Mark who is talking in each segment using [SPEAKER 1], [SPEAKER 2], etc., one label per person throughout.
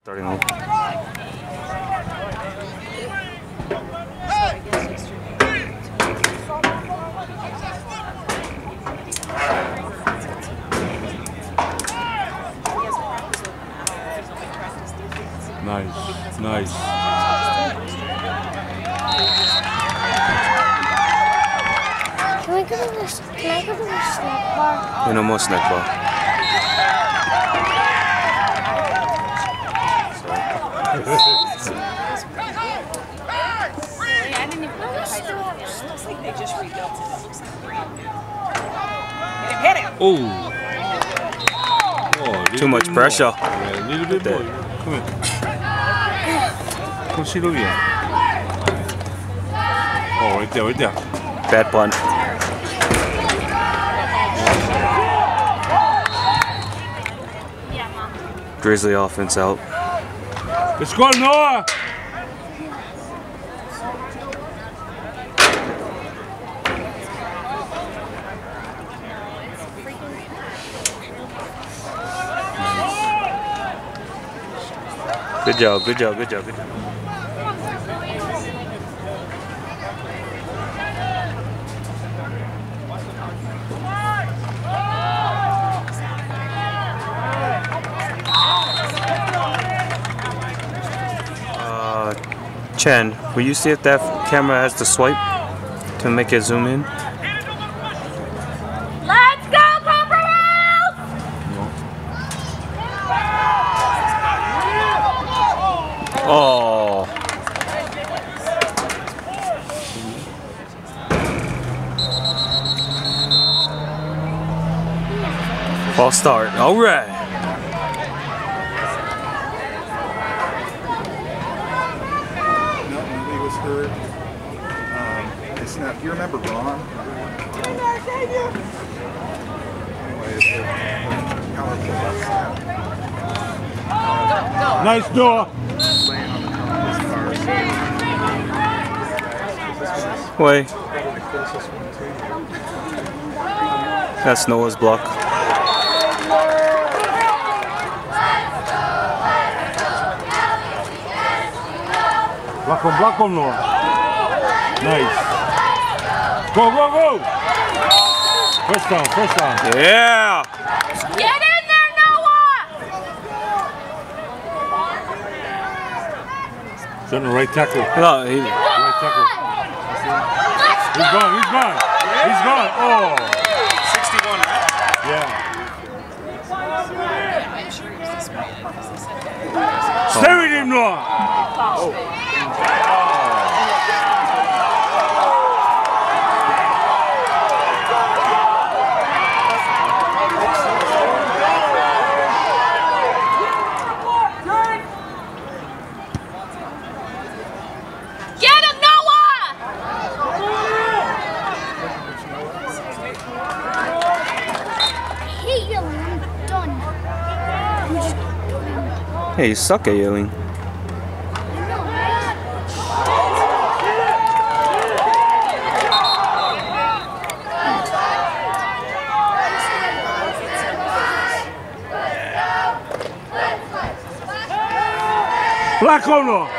[SPEAKER 1] Starting off.
[SPEAKER 2] Nice, nice.
[SPEAKER 3] Can I go to the snack bar?
[SPEAKER 1] No more snack bar.
[SPEAKER 2] Oh.
[SPEAKER 1] Too much pressure.
[SPEAKER 2] Yeah, a little bit more. Come here. Come see Olivia. Oh, right there, right there.
[SPEAKER 1] Bad punt. Grizzly offense out.
[SPEAKER 2] Let's go, Noah!
[SPEAKER 1] Good job, good job, good job, good job. Chen, will you see if that camera has the swipe to make it zoom in?
[SPEAKER 3] Let's go, Coppermouth!
[SPEAKER 1] Oh. False start. All right.
[SPEAKER 4] Heard. It's not. You remember Ron?
[SPEAKER 2] Nice door.
[SPEAKER 1] Wait. That's Noah's block.
[SPEAKER 2] Block on, Noah. Nice. Go, go, go! First down, first down.
[SPEAKER 1] Yeah!
[SPEAKER 3] Get in there, Noah!
[SPEAKER 2] Send the right tackle.
[SPEAKER 1] No, he,
[SPEAKER 2] Right tackle. He's gone, he's gone. He's gone. Oh!
[SPEAKER 1] 61, right?
[SPEAKER 2] Yeah. Stay with him, Noah! Oh.
[SPEAKER 3] Get him, Noah! I hate yelling. I'm done. I'm just done.
[SPEAKER 1] Hey, you suck at yelling.
[SPEAKER 2] Black or no?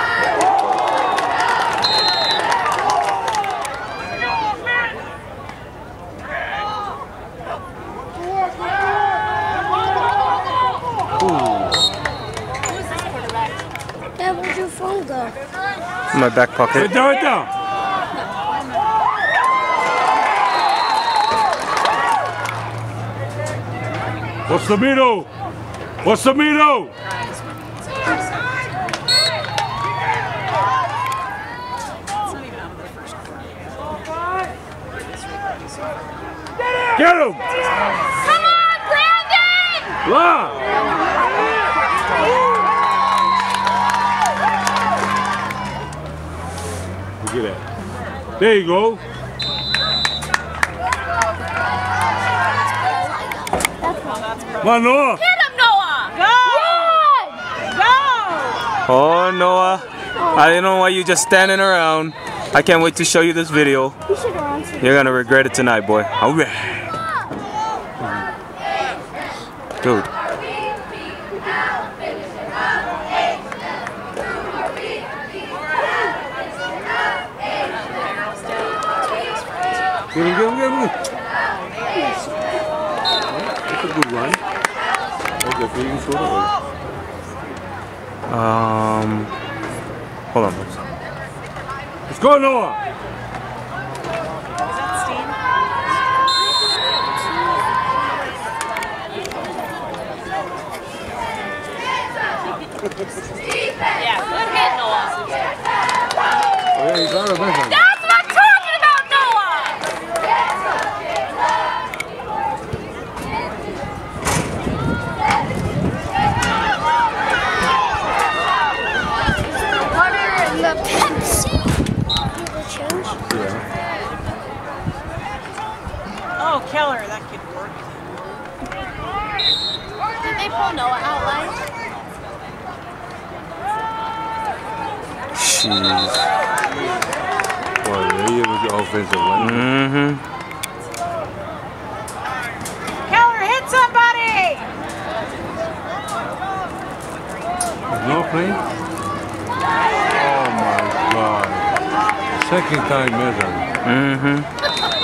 [SPEAKER 3] Dad, where'd your phone go?
[SPEAKER 1] In my back pocket.
[SPEAKER 2] Right there, right there. What's the middle? What's the middle? Get him!
[SPEAKER 3] Come on, Brandon!
[SPEAKER 2] Wow! Look at that. There you go. Come on, Noah.
[SPEAKER 3] Hit him, Noah! Go! Run! Go!
[SPEAKER 1] Oh, Noah. I don't know why you just standing around. I can't wait to show you this video.
[SPEAKER 3] You should have run to
[SPEAKER 1] You're gonna regret it tonight, boy. All right. Dude.
[SPEAKER 2] Get him. That's a good run. Okay, so you can throw that
[SPEAKER 1] Hold on.
[SPEAKER 2] Let's go, Noah!
[SPEAKER 5] Yeah, good hit, Noah.
[SPEAKER 2] Oh, yeah, he's out of business.
[SPEAKER 5] That's what I'm talking about, Noah!
[SPEAKER 3] Water and the Pepsi. The change.
[SPEAKER 5] Oh, Keller, that could work. Did they pull Noah out line?
[SPEAKER 1] Jeez.
[SPEAKER 2] Boy, yeah, he was the offensive line.
[SPEAKER 1] Mm-hmm.
[SPEAKER 5] Keller, hit somebody!
[SPEAKER 2] No plane? Oh my God. Second time ever.
[SPEAKER 1] Mm-hmm.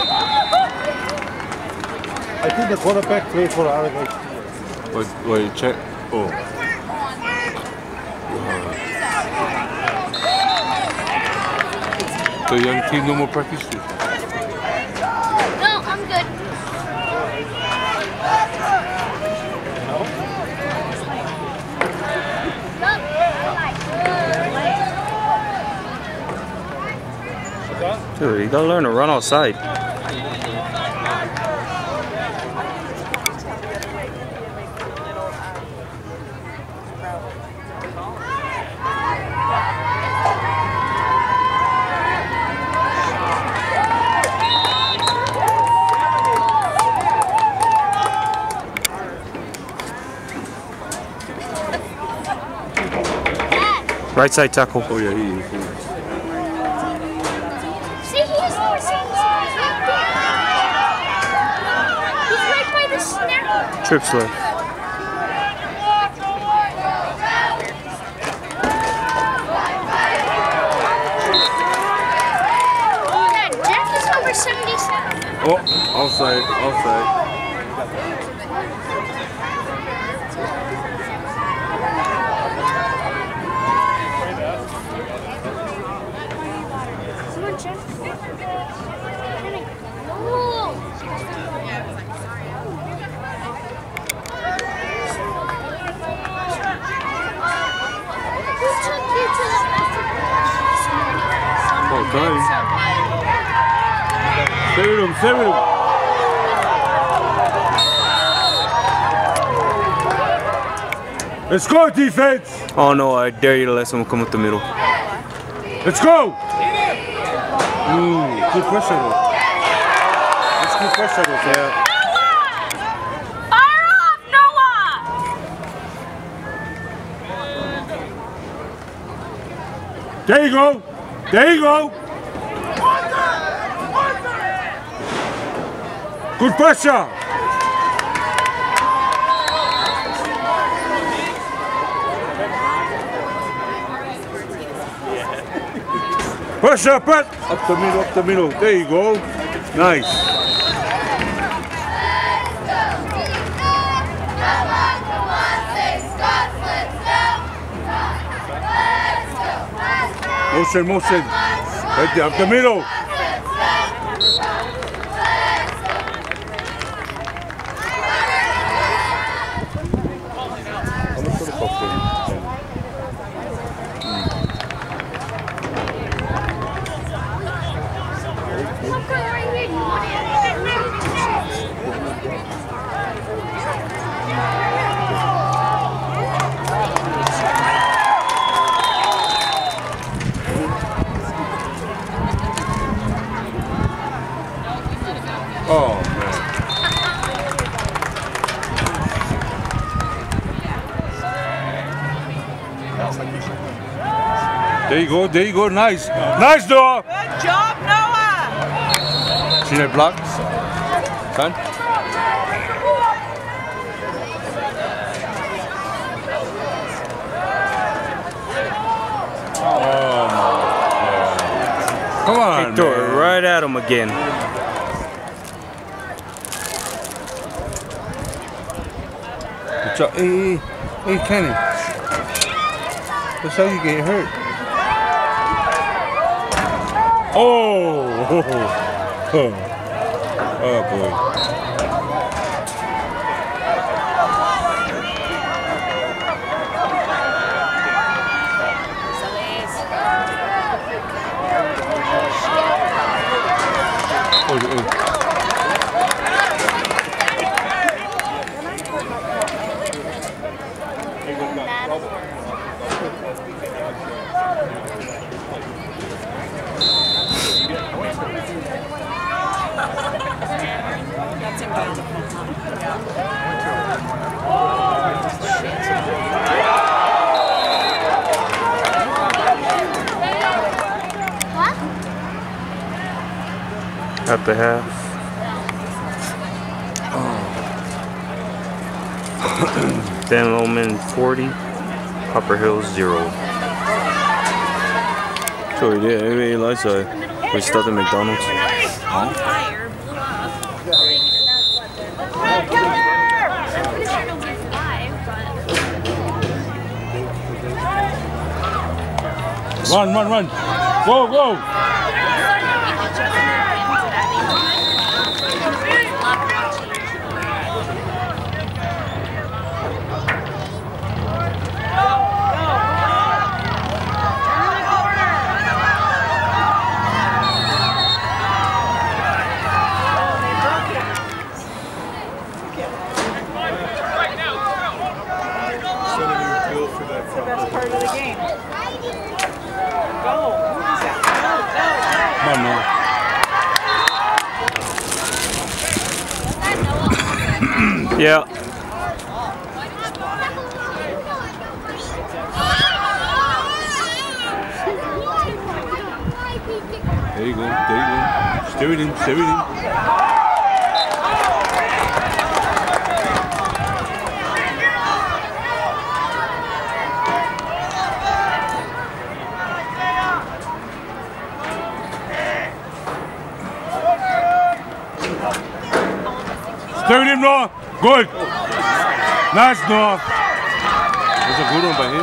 [SPEAKER 6] I think the quarterback played for Arrogate.
[SPEAKER 2] Wait, check. Oh. The young team no more practice?
[SPEAKER 3] No, I'm good.
[SPEAKER 1] Dude, you gotta learn to run outside. Right side tackle.
[SPEAKER 2] Oh yeah, he is.
[SPEAKER 3] See, he's right there. He's right by the snare.
[SPEAKER 1] Trip slip.
[SPEAKER 3] Dad, Jeff is over 77.
[SPEAKER 2] Oh, outside.
[SPEAKER 3] Come on, Jeff. Who took you to the
[SPEAKER 2] Oh, time. Stay with him. Let's go, defense!
[SPEAKER 1] Oh no, I dare you to let someone come up the middle.
[SPEAKER 2] Let's go! Ooh, good pressure though. That's good pressure though, yeah.
[SPEAKER 5] Fire off, Noah!
[SPEAKER 2] There you go! Good pressure! Pressure! Up the middle. There you go. Nice. Motion. Right there, up the middle. Oh, man. There you go. Nice. Nice, Noah.
[SPEAKER 5] Good job, Noah!
[SPEAKER 2] See that blocks? Son? Oh, my God. Come on,
[SPEAKER 1] Throw it
[SPEAKER 2] man.
[SPEAKER 1] right at him again.
[SPEAKER 2] Watch out. Hey, Kenny. That's how you get hurt. Oh! Oh boy.
[SPEAKER 1] At the half. Dan Loman 40, Copper Hills 0. Sure we did. Hey, Eliza, we stopped at McDonald's.
[SPEAKER 5] On fire, blew up. I'm pretty sure nobody's alive, but...
[SPEAKER 2] Run. Go.
[SPEAKER 1] Yeah.
[SPEAKER 2] There you go. Steer it in. Steer it in, Noah. Good. Nice, Noah. That's a good one by him.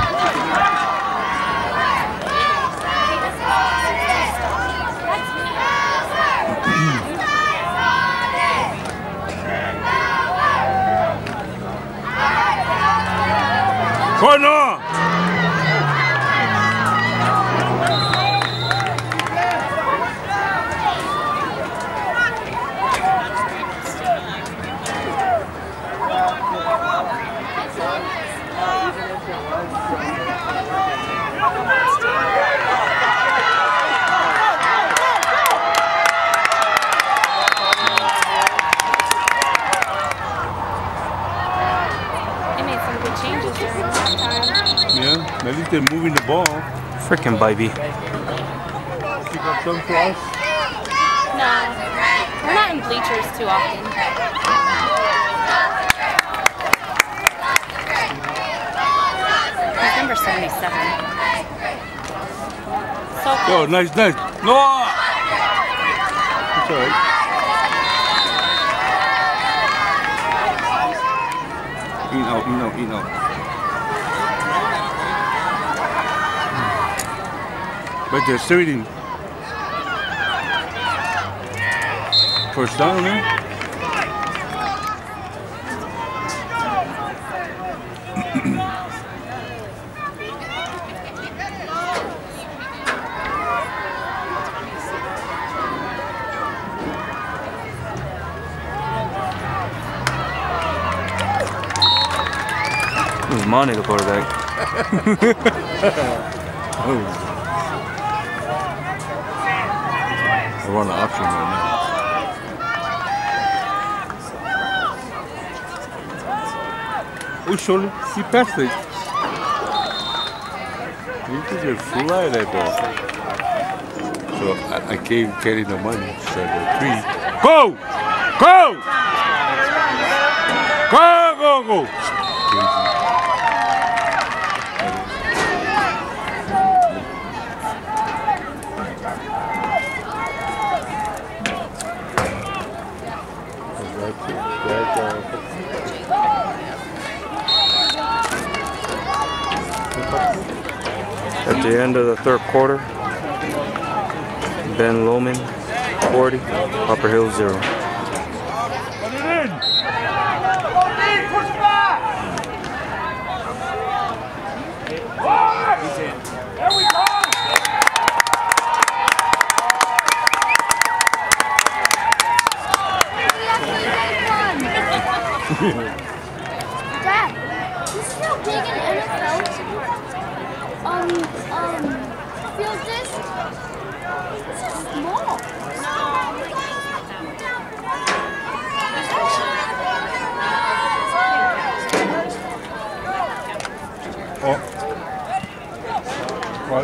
[SPEAKER 2] Good, Noah. Yeah, at least they're moving the ball.
[SPEAKER 1] Freaking baby.
[SPEAKER 2] You got some for us?
[SPEAKER 5] No, we're not in bleachers too often. He's number 77. So close.
[SPEAKER 2] Yo, nice. No! It's alright. Eat out. But they're starting. First down, man.
[SPEAKER 1] It was Monty, the quarterback.
[SPEAKER 2] Oh. We're on the option right now. Oh, surely he passed it. You just fly that ball. So I gave Kenny the money. So the 3. Go!
[SPEAKER 1] At the end of the third quarter, Ben Lomond 40, Upper Hill 0.
[SPEAKER 3] Dad, this is how big an NFL field is. This is small.
[SPEAKER 2] Oh. Well,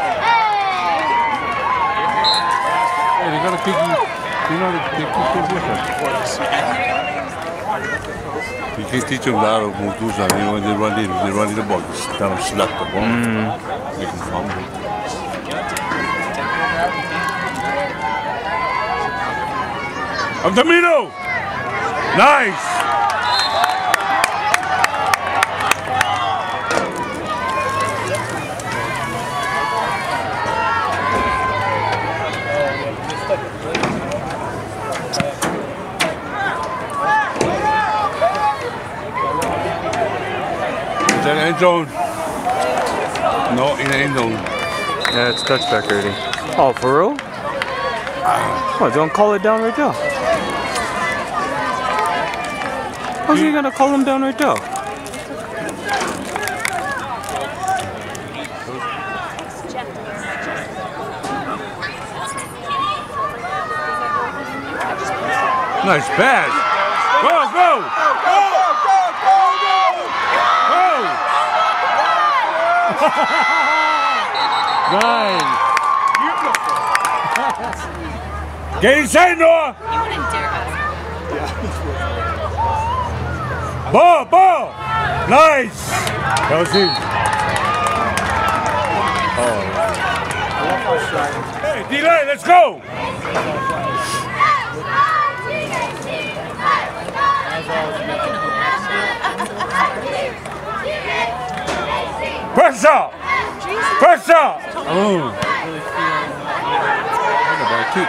[SPEAKER 2] hey, they got a kick you. You know they kick different. You can teach them that of Mutusa, you know, when they run in the box, kind of slap the ball. Make them fumble. Altamiro! Nice! Is that end zone? No, in the end zone.
[SPEAKER 1] Yeah, it's touchback already. Oh, for real? Oh, don't call it down right there. How's he gonna call him down right there?
[SPEAKER 2] Nice pass. Go, go! Nice. Get inside, Noah.
[SPEAKER 5] You wouldn't dare ask.
[SPEAKER 2] Ball. Nice. That was him. Oh. Hey, D-Lay, let's go. Pressure. Oh. What about a kick?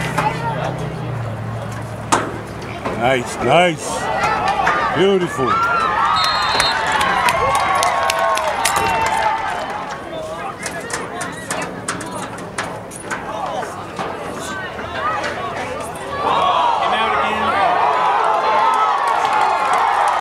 [SPEAKER 2] Nice. Beautiful.